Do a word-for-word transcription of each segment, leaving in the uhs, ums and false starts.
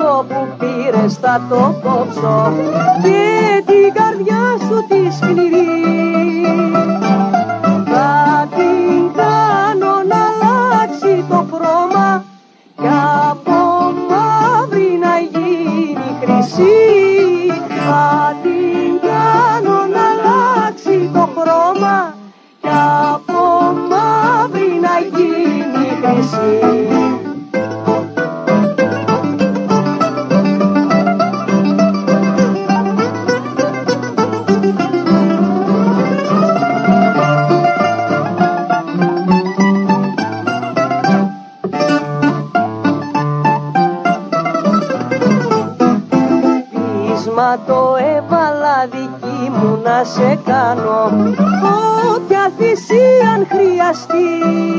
δέντρο που πήρες θα το κόψω και την καρδιά σου τη σκληρή θα την κάνω να αλλάξει το χρώμα κι από μαύρη να γίνει χρυσή. Θα την κάνω να αλλάξει το χρώμα κι από μαύρη να γίνει χρυσή. Το έβαλα δική μου να σε κάνω όποια θυσία αν χρειαστεί.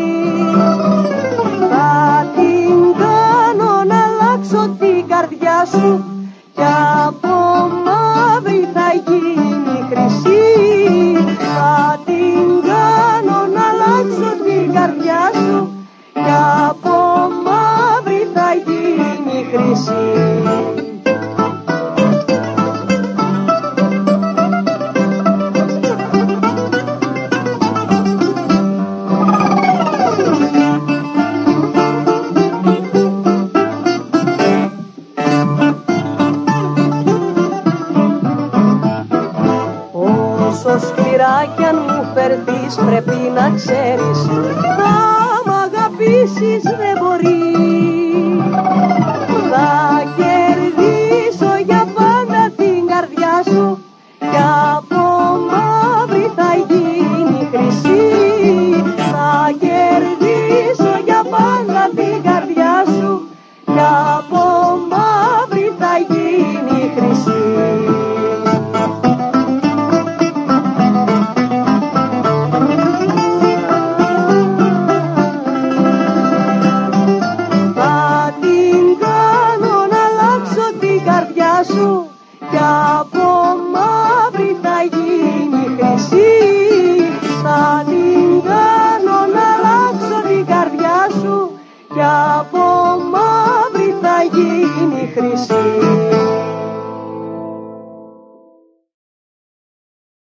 Θα την κάνω να αλλάξω την καρδιά σου κι από μαύρη θα γίνει χρυσή. Θα την κάνω να αλλάξω την καρδιά σου κι από μαύρη θα γίνει χρυσή. Κι αν μου φερθείς πρέπει να ξέρεις θα μ' αγαπήσεις δεν μπορεί. Θα κερδίσω για πάντα την καρδιά σου κι από μαύρη θα γίνει χρυσή. Θα κερδίσω για πάντα την καρδιά σου κι από μαύρη θα γίνει χρυσή. Σου κι από μαύρη θα γίνει χρυσή. Θα την κάνω να αλλάξω την καρδιά σου κι από μαύρη θα γίνει χρυσή.